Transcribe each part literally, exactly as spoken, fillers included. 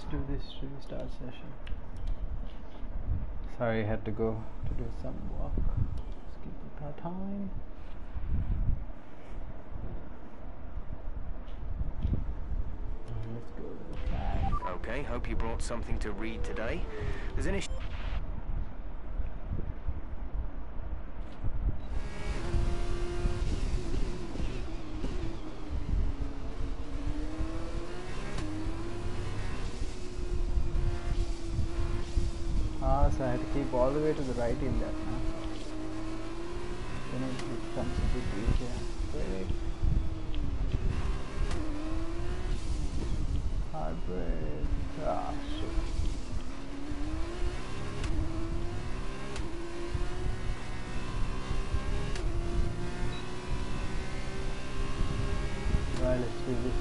do this restart session. Sorry, I had to go to do some work. Let's give it that time. Let's go to the flag. Okay, hope you brought something to read today. There's an issue. Ah, so I had to keep all the way to the right in that now. Then it becomes a bit easier. Great. Hard break. Ah, shit. Right, let's do this.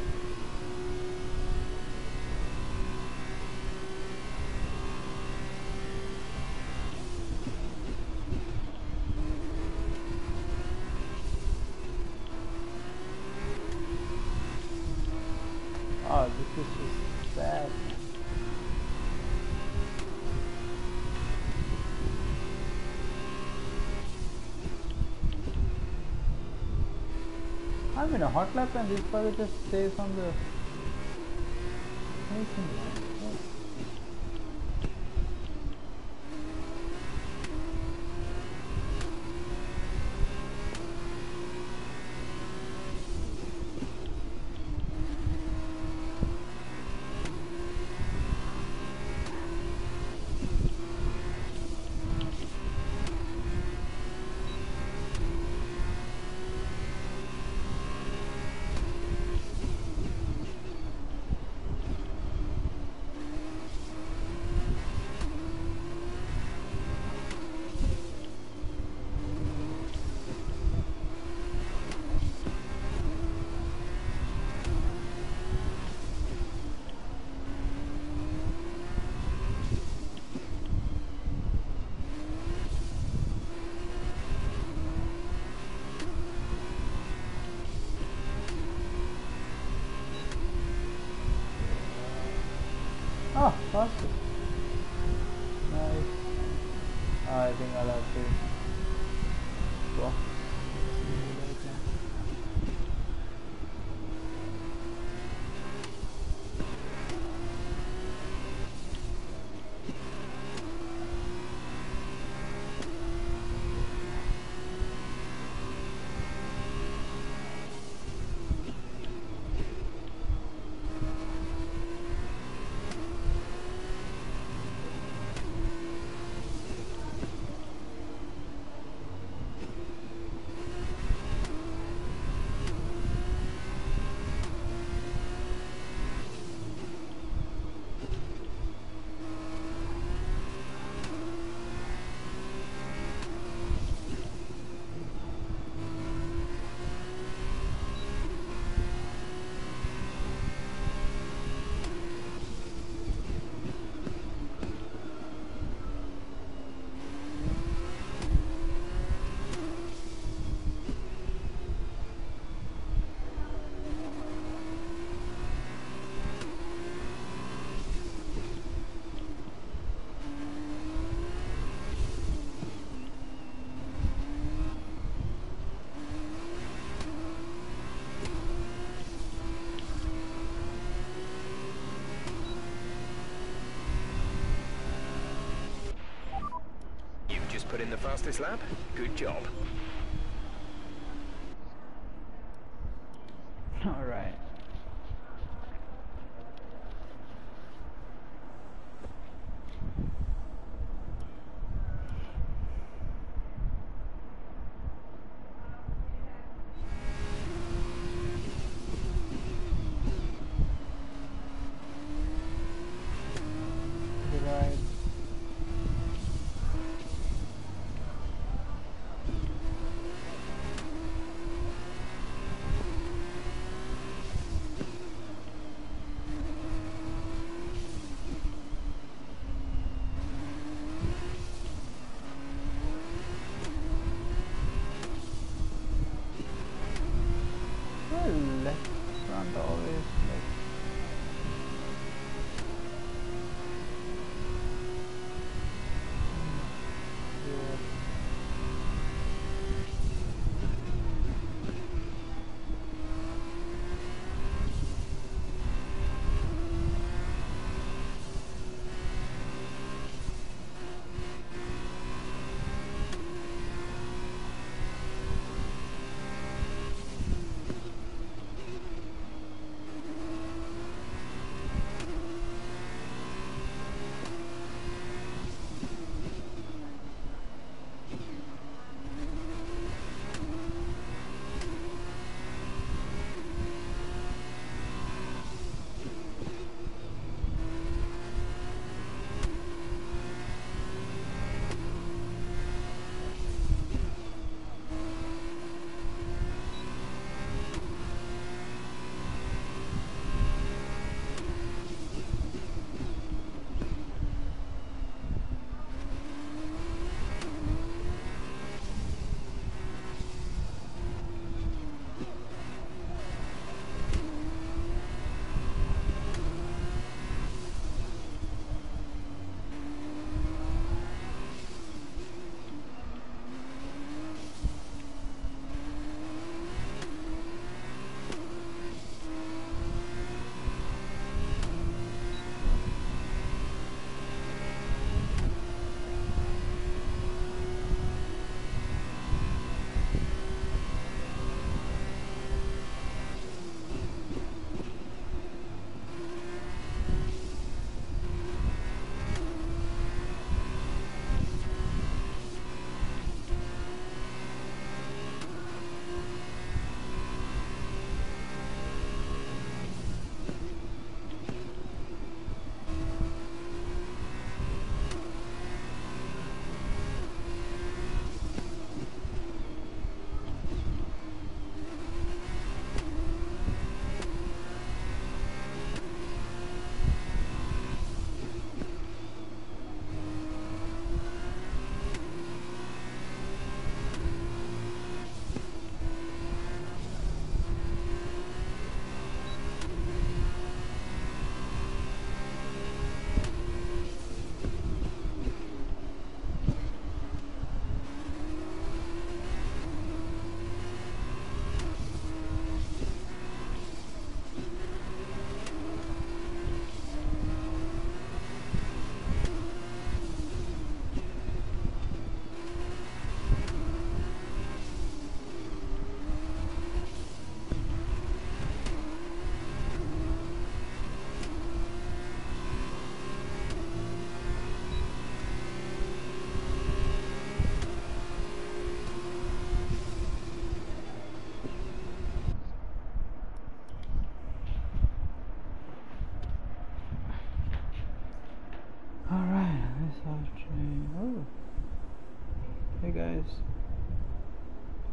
Oh, this is just bad. I'm in a hot lap and this fella just stays on the racing line. Oh. Oh, faster. Nice. Ah, I think I'll have to box. Put in the fastest lap. Good job. All right.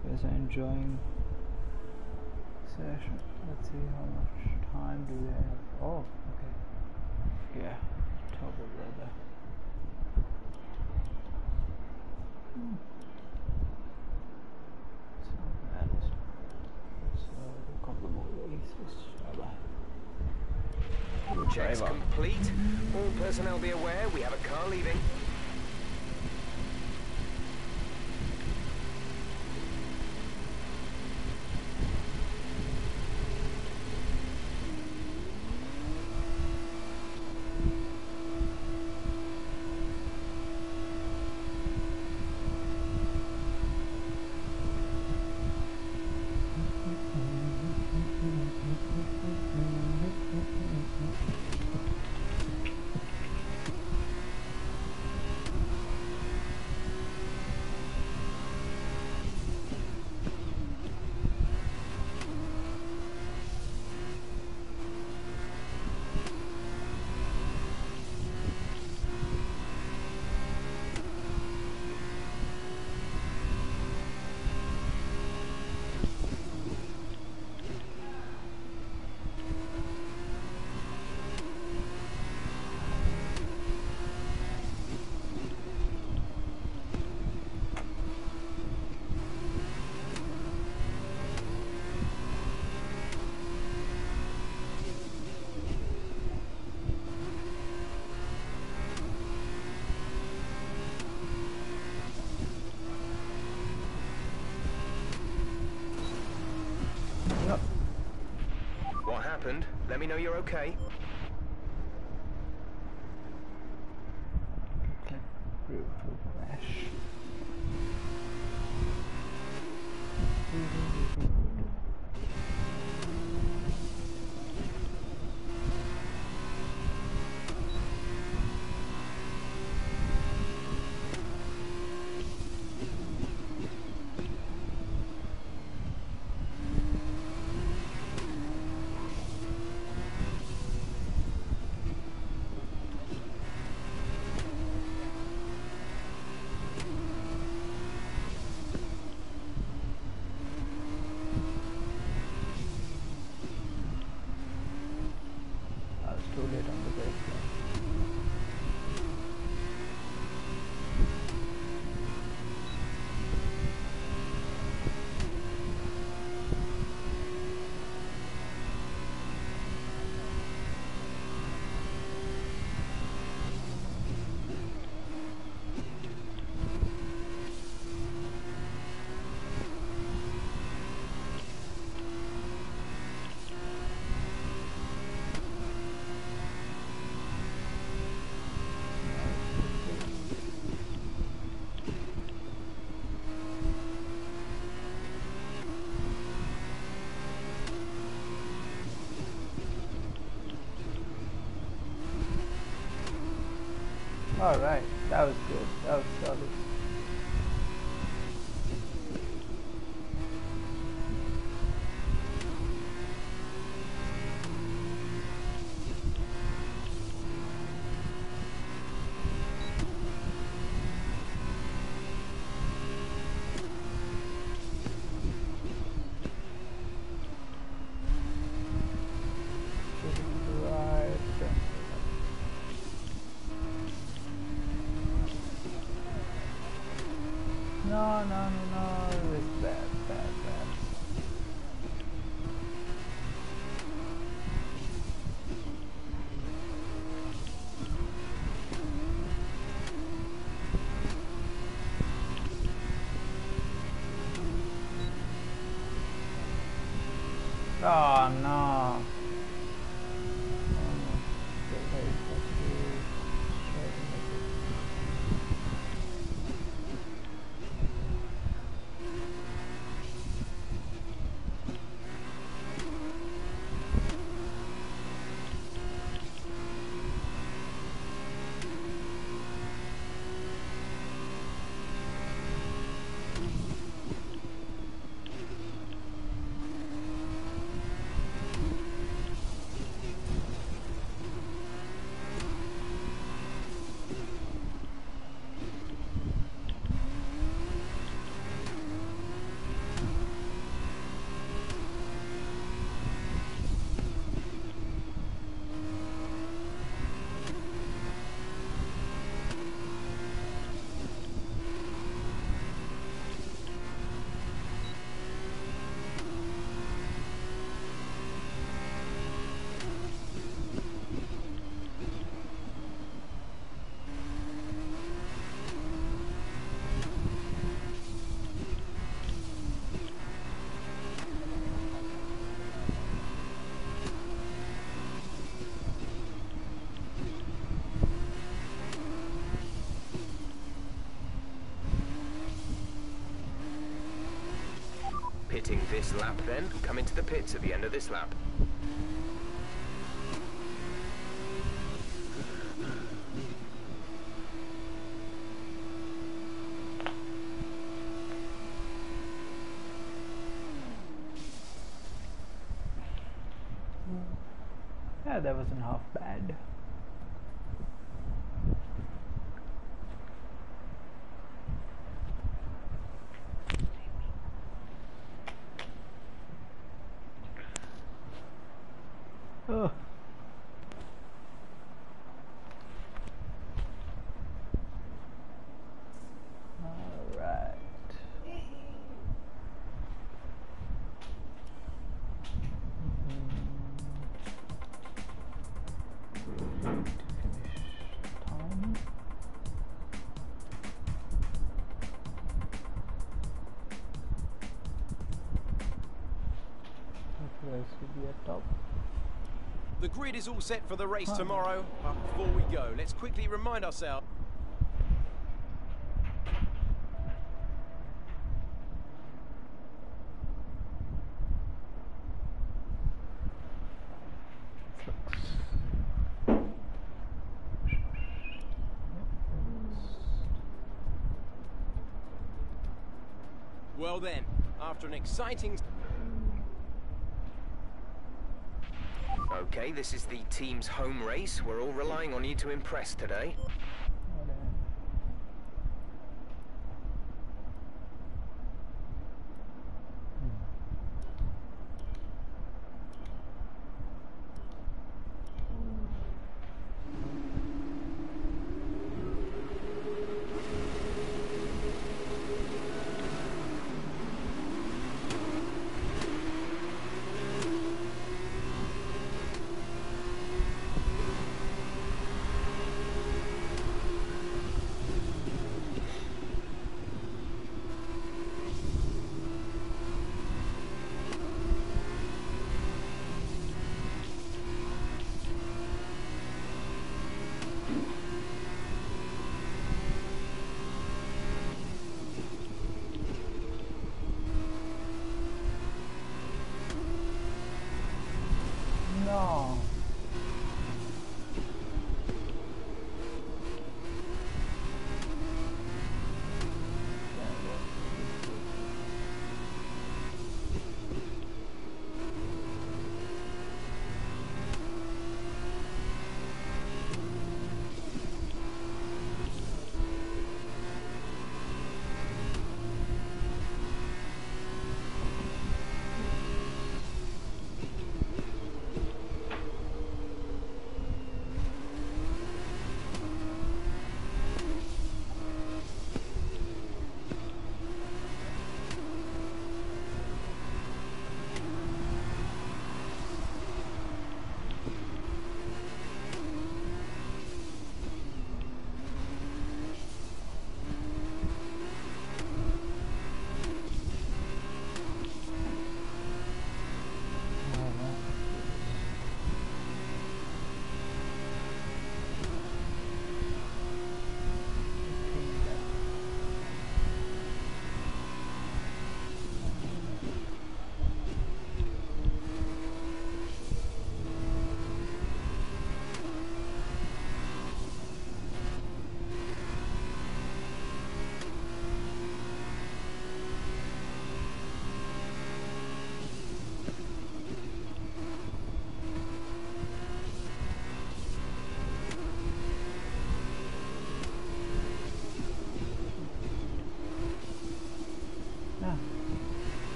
Yes, I'm enjoying session. Let's see how much time do we have. Oh, okay. Yeah, Turbo brother. Hmm. It's not bad. Let's uh, do a couple more races. Bye-bye. Checks complete. All personnel be aware we have a car leaving. What happened? Let me know you're okay. Okay, brutal crash. Too late on the brake line. Alright, that was good. That was solid. No, no, no, no, it's bad, bad, bad. Oh no. completing this lap then, come into the pits at the end of this lap. Yeah, that wasn't half bad. Oh. All right. Time. Race will be at top. The grid is all set for the race Huh. tomorrow, but before we go, let's quickly remind ourselves. Well then, after an exciting... Okay, this is the team's home race. We're all relying on you to impress today.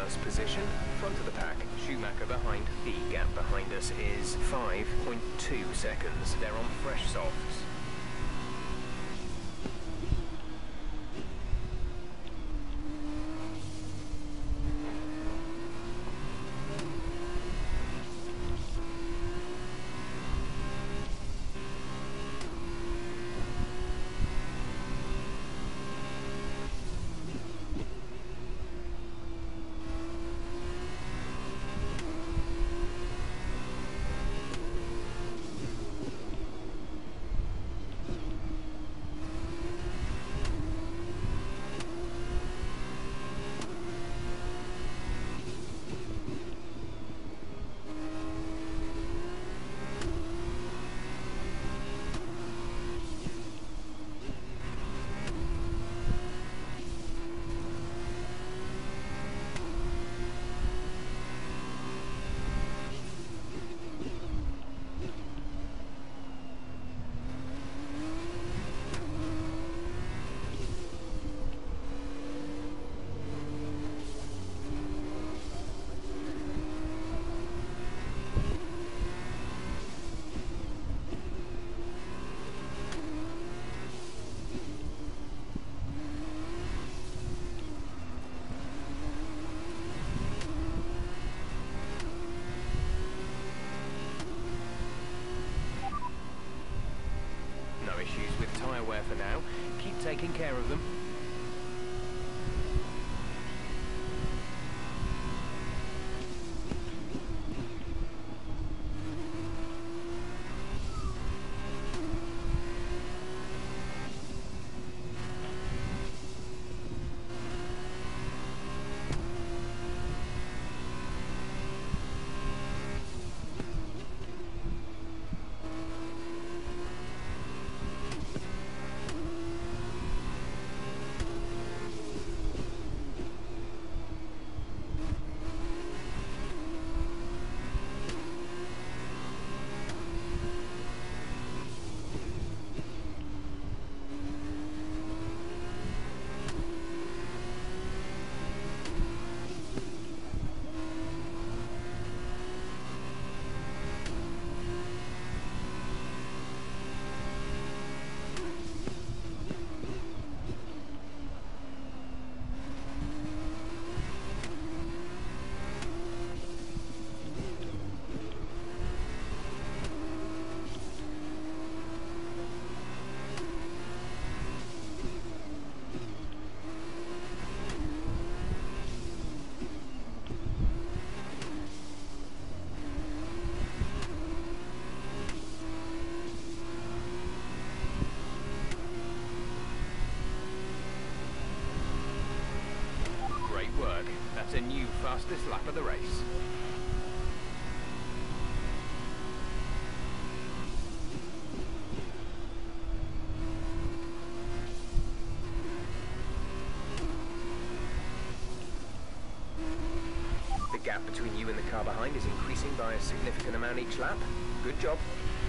first position, front of the pack. Schumacher behind. The gap behind us is five point two seconds. They're on fresh softs. Issues with tyre wear for now. Keep taking care of them. Work. That's a new fastest lap of the race. The gap between you and the car behind is increasing by a significant amount each lap. Good job.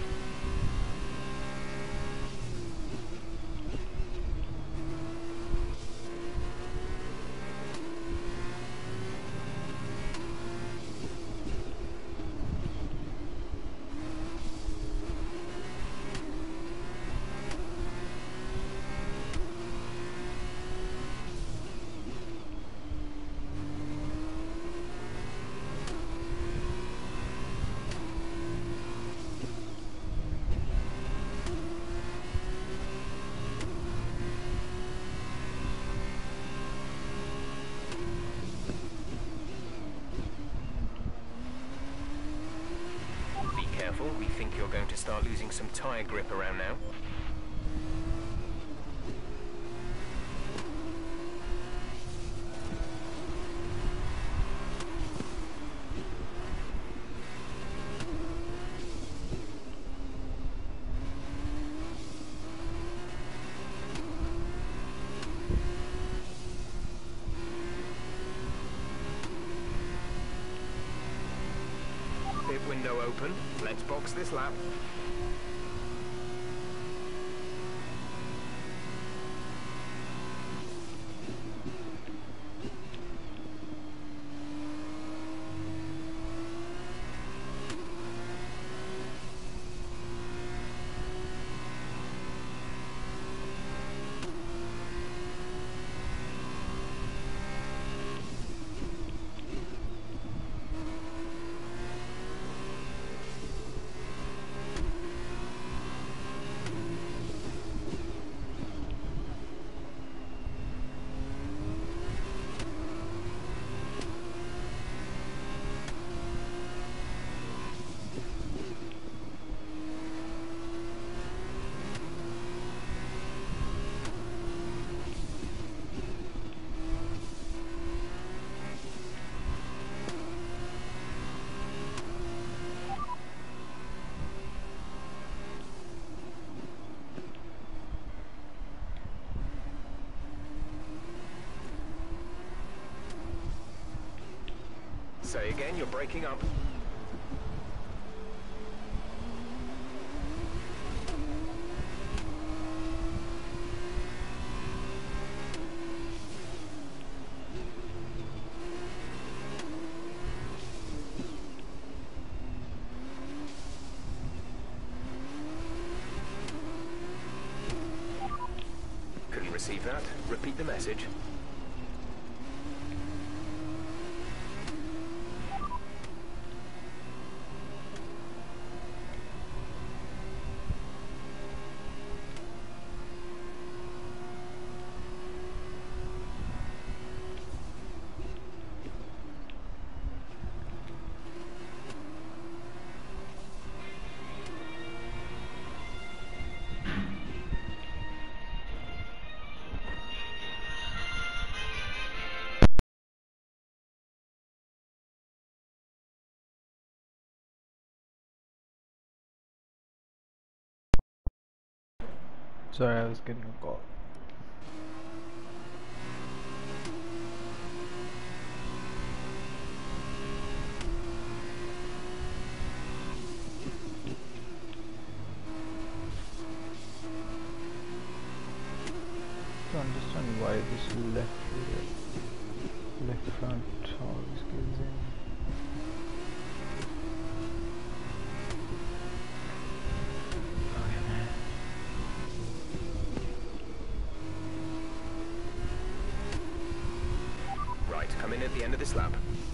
We think you're going to start losing some tyre grip around now. Pit window open. Let's box this lap. Say again, you're breaking up. Couldn't receive that. Repeat the message. Sorry, I was getting a call. To understand why this left rear, left front always gives in. Okay, man. Right, come in at the end of this lap.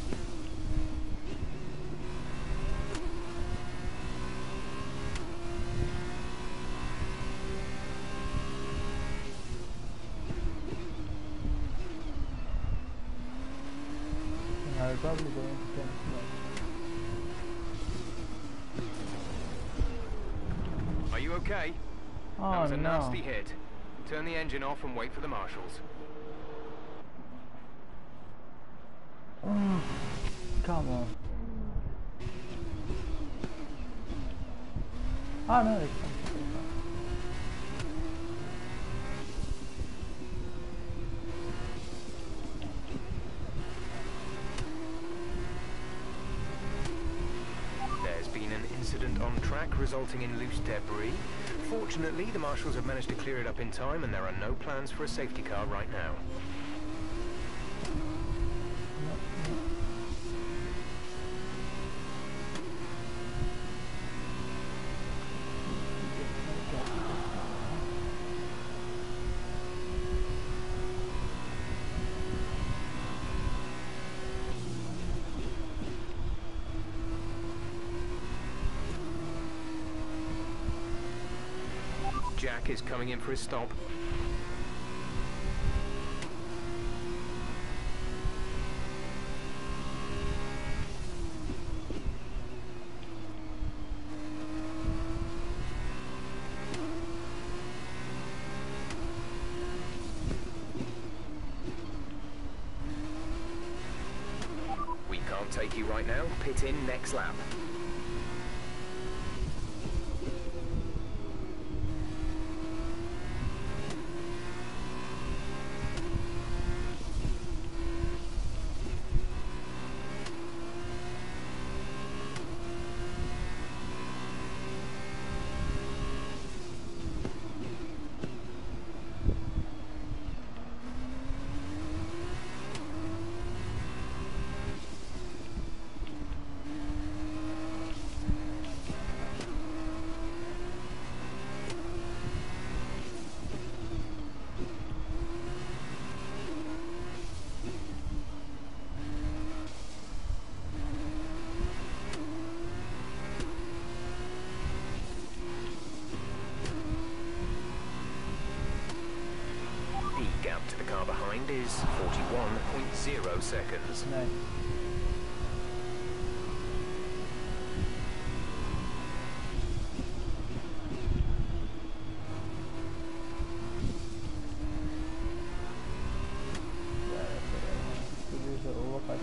I'll probably go into tenth now. Are you okay? Oh That was a no. nasty hit. Turn the engine off and wait for the marshals. Mm, come on. Oh no, it's fine. There's been an incident on track resulting in loose debris. Fortunately, the marshals have managed to clear it up in time and there are no plans for a safety car right now. Jack is coming in for his stop. We can't take you right now. Pit in next lap. The gap to the car behind is forty-one point zero seconds. Nice. Yeah, that's what I want. To do the overcut.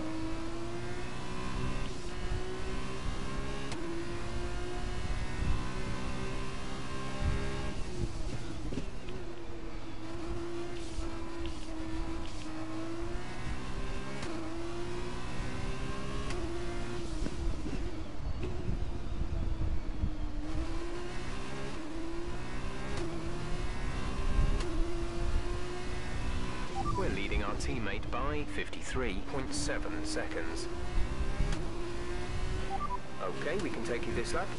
our teammate by fifty-three point seven seconds. Okay, we can take you this lap.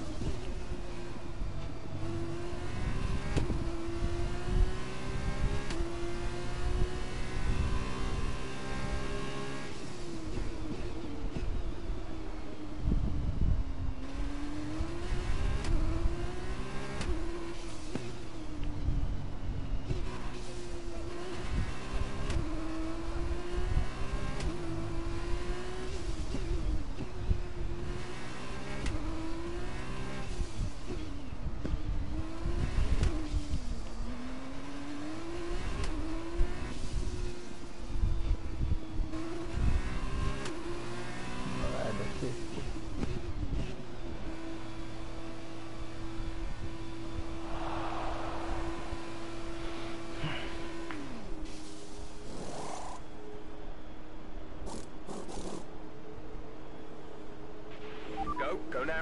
Go, go now.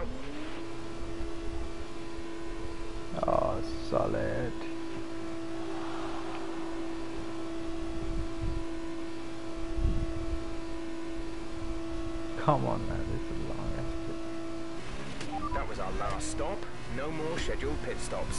Oh, solid. Come on, man, this is long ass. That was our last stop. No more scheduled pit stops.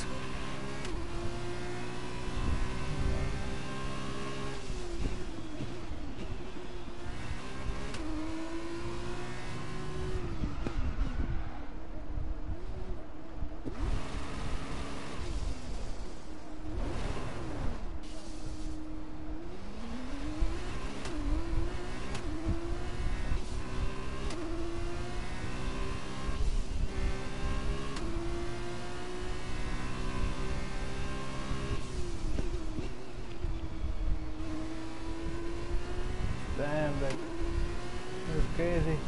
Damn, that was crazy.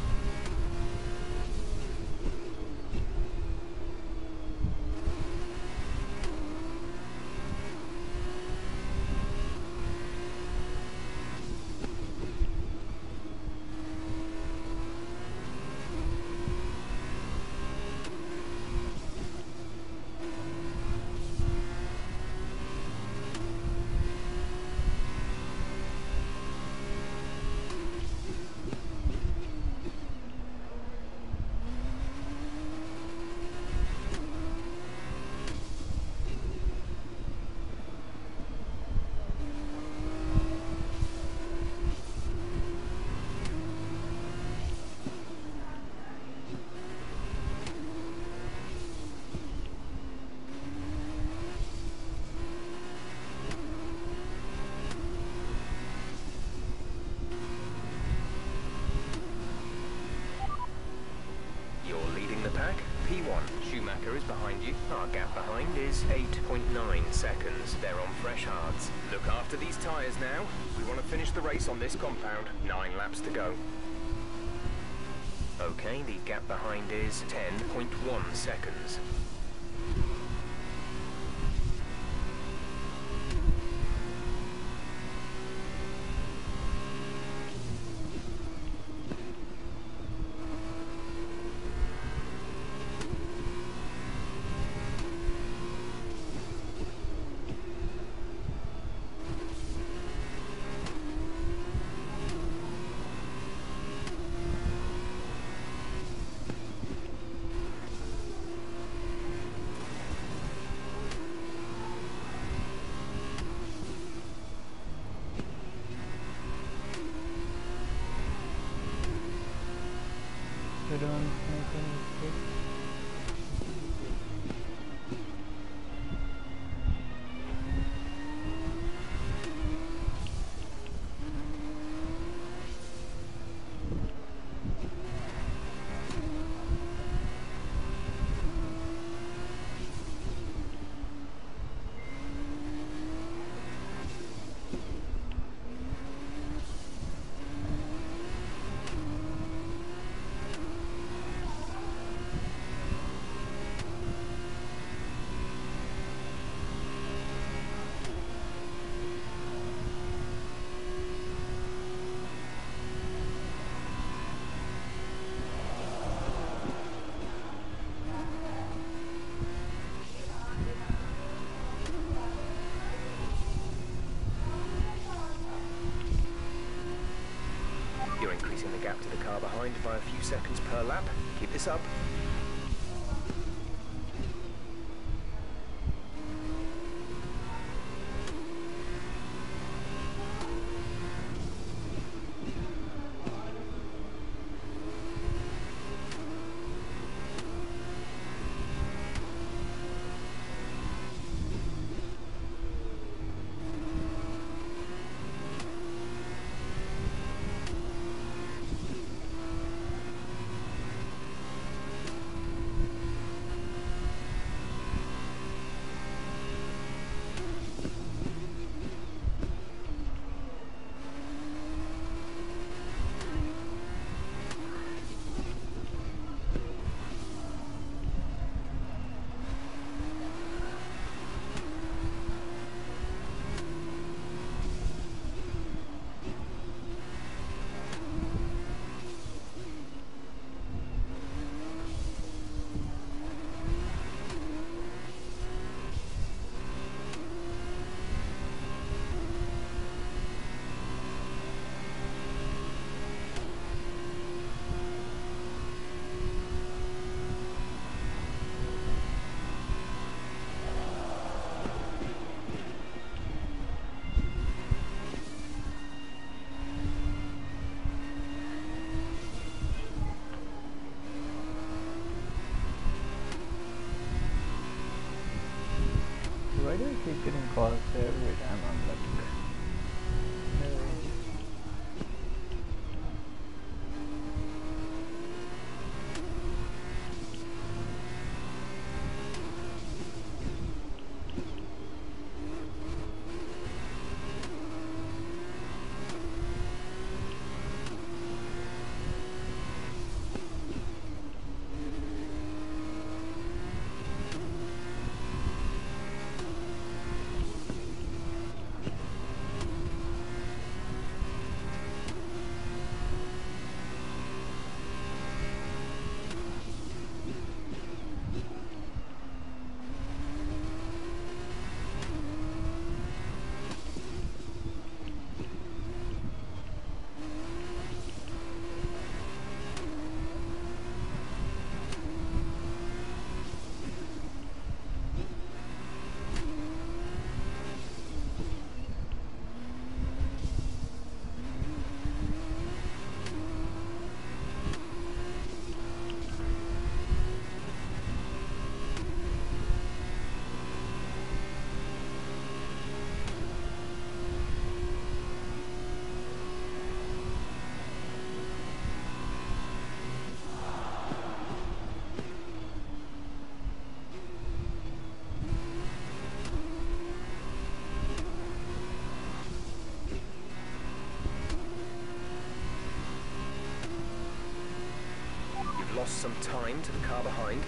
P one, Schumacher is behind you. Our gap behind is eight point nine seconds. They're on fresh hards. Look after these tyres now. We want to finish the race on this compound. Nine laps to go. Okay, the gap behind is ten point one seconds. We don't make any mistakes. back to the car behind by a few seconds per lap. Keep this up. Why do I keep getting calls every time I'm like, no. Lost some time to the car behind.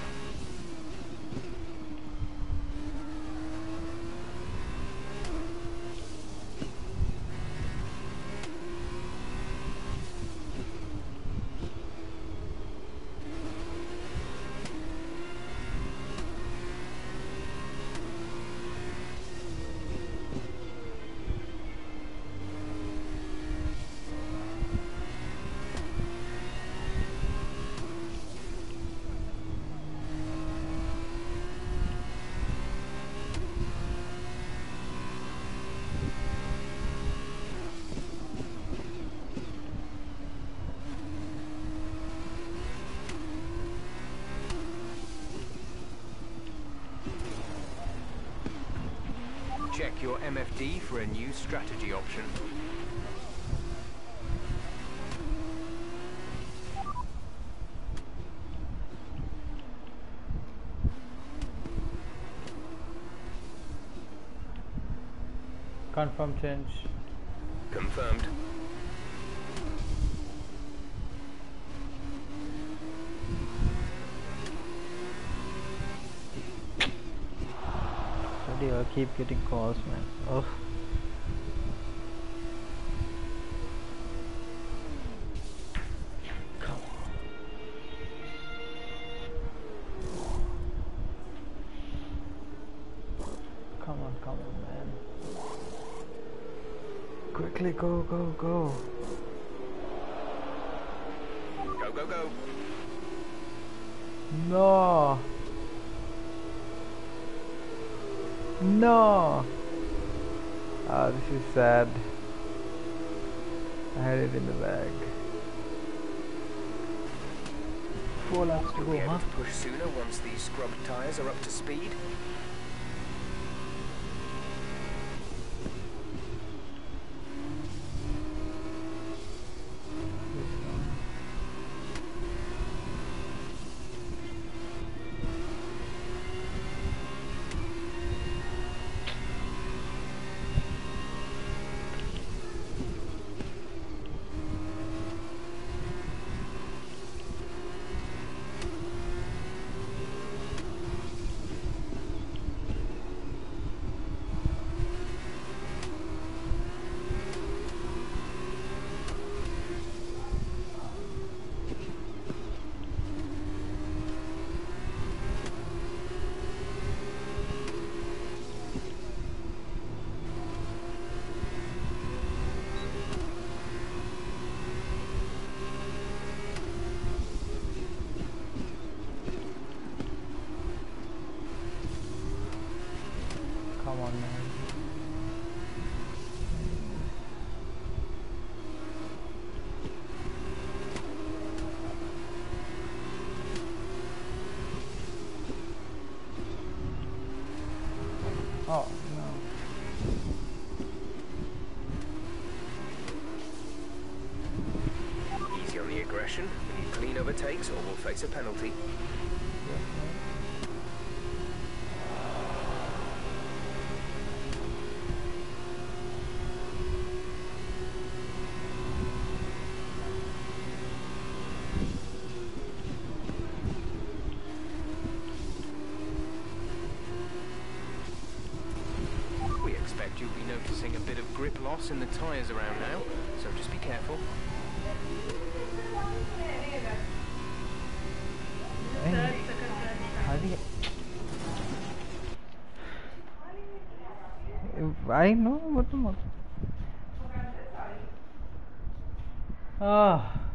Check your M F D for a new strategy option. Confirm change. Confirmed. I keep getting calls, man. Oh. Come on. Come on, come on, man. Quickly go, go, go. go, go. No. No. Ah, this is sad. I had it in the bag. Four laps to You'll go, be able huh? to push sooner once these scrubbed tyres are up to speed. Come on, man. Oh, no. Easy on the aggression. We need clean overtakes or we'll face a penalty. We expect you'll be noticing a bit of grip loss in the tyres around now, so just be careful. I know what the. Ah.